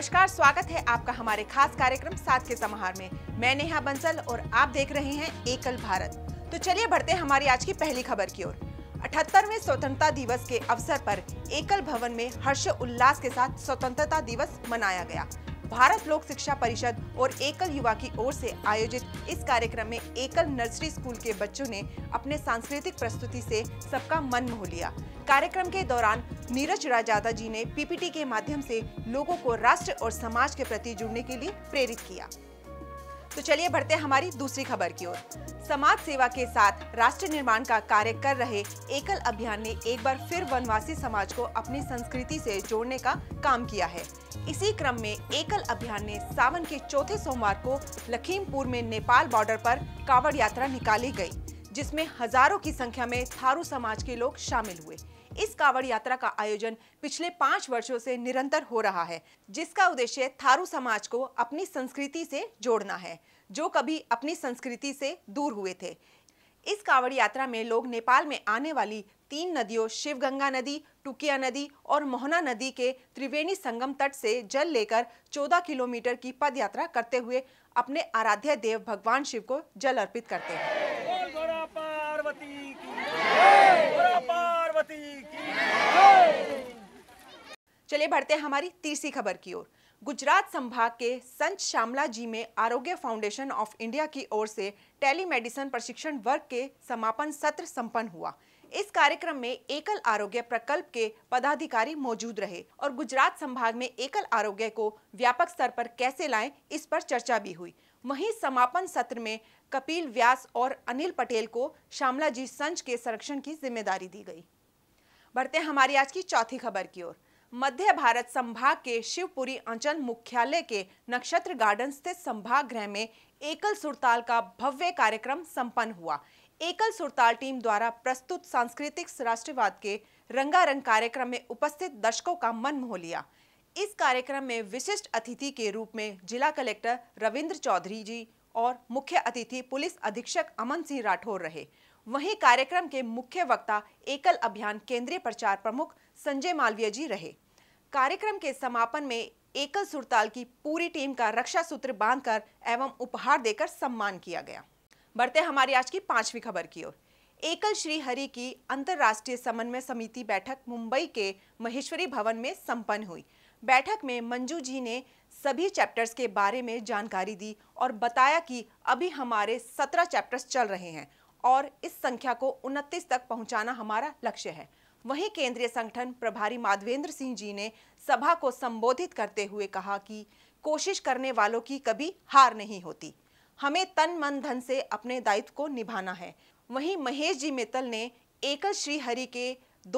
नमस्कार, स्वागत है आपका हमारे खास कार्यक्रम साथ के समाहार में। मैं नेहा बंसल और आप देख रहे हैं एकल भारत। तो चलिए बढ़ते हैं हमारी आज की पहली खबर की ओर। 78वें स्वतंत्रता दिवस के अवसर पर एकल भवन में हर्ष उल्लास के साथ स्वतंत्रता दिवस मनाया गया। भारत लोक शिक्षा परिषद और एकल युवा की ओर से आयोजित इस कार्यक्रम में एकल नर्सरी स्कूल के बच्चों ने अपने सांस्कृतिक प्रस्तुति से सबका मन मोह लिया। कार्यक्रम के दौरान नीरज राजादा जी ने पीपीटी के माध्यम से लोगों को राष्ट्र और समाज के प्रति जुड़ने के लिए प्रेरित किया। तो चलिए बढ़ते हैं हमारी दूसरी खबर की ओर। समाज सेवा के साथ राष्ट्र निर्माण का कार्य कर रहे एकल अभियान ने एक बार फिर वनवासी समाज को अपनी संस्कृति से जोड़ने का काम किया है। इसी क्रम में एकल अभियान ने सावन के चौथे सोमवार को लखीमपुर में नेपाल बॉर्डर पर कावड़ यात्रा निकाली गई, जिसमें हजारों की संख्या में थारू समाज के लोग शामिल हुए। इस कावड़ यात्रा का आयोजन पिछले 5 वर्षों से निरंतर हो रहा है, जिसका उद्देश्य थारू समाज को अपनी संस्कृति से जोड़ना है, जो कभी अपनी संस्कृति से दूर हुए थे। इस कावड़ यात्रा में लोग नेपाल में आने वाली 3 नदियों शिवगंगा नदी, टुकिया नदी और मोहना नदी के त्रिवेणी संगम तट से जल लेकर 14 किलोमीटर की पद यात्रा करते हुए अपने आराध्य देव भगवान शिव को जल अर्पित करते हैं। चलिए बढ़ते हैं हमारी तीसरी खबर की ओर। गुजरात संभाग के संत श्यामला जी में आरोग्य फाउंडेशन ऑफ इंडिया की ओर से टेलीमेडिसिन प्रशिक्षण वर्ग के समापन सत्र संपन्न हुआ। इस कार्यक्रम में एकल आरोग्य प्रकल्प के पदाधिकारी मौजूद रहे और गुजरात संभाग में एकल आरोग्य को व्यापक स्तर पर कैसे लाएं, इस पर चर्चा भी हुई। वहीं समापन सत्र में कपिल व्यास और अनिल पटेल को श्यामला जी संच के संरक्षण की जिम्मेदारी दी गई। बढ़ते हैं हमारी आज की चौथी खबर की ओर। मध्य भारत संभाग के शिवपुरी अंचल मुख्यालय के नक्षत्र गार्डन स्थित संभाग गृह में एकल सुरताल का भव्य कार्यक्रम संपन्न हुआ। एकल सुरताल टीम द्वारा प्रस्तुत सांस्कृतिक राष्ट्रवाद के रंगारंग कार्यक्रम में उपस्थित दर्शकों का मन मोह लिया। इस कार्यक्रम में विशिष्ट अतिथि के रूप में जिला कलेक्टर रविंद्र चौधरी जी और मुख्य अतिथि पुलिस अधीक्षक अमन सिंह राठौर रहे। वहीं कार्यक्रम के मुख्य वक्ता एकल अभियान केंद्रीय प्रचार प्रमुख संजय मालवीय जी रहे। कार्यक्रम के समापन में एकल सुरताल की पूरी टीम का रक्षा सूत्र बांधकर एवं उपहार देकर सम्मान किया गया। बढ़ते हमारी आज की 5वीं खबर की ओर। एकल श्री हरि की अंतर्राष्ट्रीय समन्वय समिति बैठक मुंबई के महेश्वरी भवन में संपन्न हुई। बैठक में मंजू जी ने सभी चैप्टर्स के बारे में जानकारी दी और बताया कि अभी हमारे 17 चैप्टर्स चल रहे हैं और इस संख्या को 29 तक पहुंचाना हमारा लक्ष्य है। वहीं केंद्रीय संगठन प्रभारी माधवेंद्र सिंह जी ने सभा को संबोधित करते हुए कहा कि कोशिश करने वालों की कभी हार नहीं होती, हमें तन मन धन से अपने दायित्व को निभाना है। वहीं महेश जी मित्तल ने एकल श्री हरि के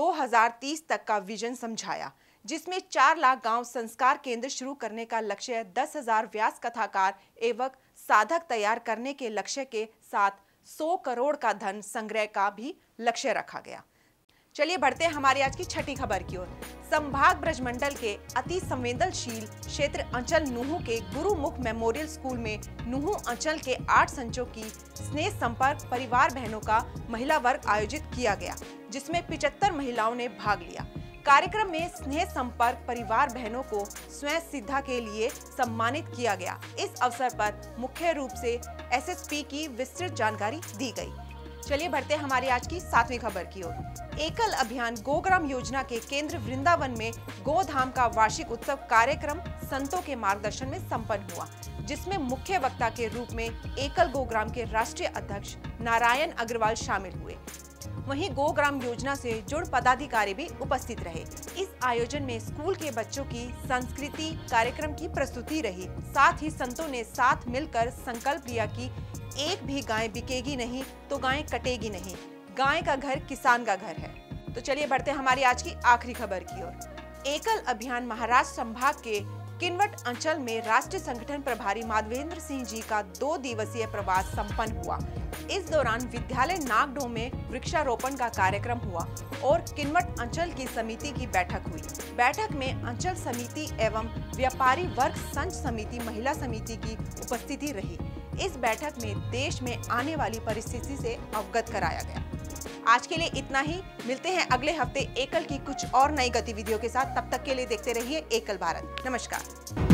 2030 तक का विजन समझाया, जिसमें 4 लाख गांव संस्कार केंद्र शुरू करने का लक्ष्य, 10,000 व्यास कथाकार एवं साधक तैयार करने के लक्ष्य के साथ 100 करोड़ का धन संग्रह का भी लक्ष्य रखा गया। चलिए बढ़ते हैं हमारी आज की 6ठी खबर की ओर। संभाग ब्रजमंडल के अति संवेदनशील क्षेत्र अंचल नूहू के गुरुमुख मेमोरियल स्कूल में नूहू अंचल के 8 संचों की स्नेह संपर्क परिवार बहनों का महिला वर्ग आयोजित किया गया, जिसमें 75 महिलाओं ने भाग लिया। कार्यक्रम में स्नेह संपर्क परिवार बहनों को स्वयं सिद्धा के लिए सम्मानित किया गया। इस अवसर पर मुख्य रूप से एसएसपी की विस्तृत जानकारी दी गई। चलिए बढ़ते हैं हमारी आज की 7वीं खबर की ओर। एकल अभियान गोग्राम योजना के केंद्र वृंदावन में गोधाम का वार्षिक उत्सव कार्यक्रम संतों के मार्गदर्शन में संपन्न हुआ, जिसमें मुख्य वक्ता के रूप में एकल गोग्राम के राष्ट्रीय अध्यक्ष नारायण अग्रवाल शामिल हुए। वहीं गोग्राम योजना से जुड़ पदाधिकारी भी उपस्थित रहे। इस आयोजन में स्कूल के बच्चों की संस्कृति कार्यक्रम की प्रस्तुति रही। साथ ही संतों ने साथ मिलकर संकल्प लिया कि एक भी गाय बिकेगी नहीं तो गाय कटेगी नहीं, गाय का घर किसान का घर है। तो चलिए बढ़ते हैं हमारी आज की आखिरी खबर की ओर। एकल अभियान महाराष्ट्र संभाग के किनवट अंचल में राष्ट्रीय संगठन प्रभारी माधवेंद्र सिंह जी का 2 दिवसीय प्रवास संपन्न हुआ। इस दौरान विद्यालय नागडो में वृक्षारोपण का कार्यक्रम हुआ और किनवट अंचल की समिति की बैठक हुई। बैठक में अंचल समिति एवं व्यापारी वर्ग संघ समिति महिला समिति की उपस्थिति रही। इस बैठक में देश में आने वाली परिस्थिति से अवगत कराया गया। आज के लिए इतना ही। मिलते हैं अगले हफ्ते एकल की कुछ और नई गतिविधियों के साथ। तब तक के लिए देखते रहिए एकल भारत। नमस्कार।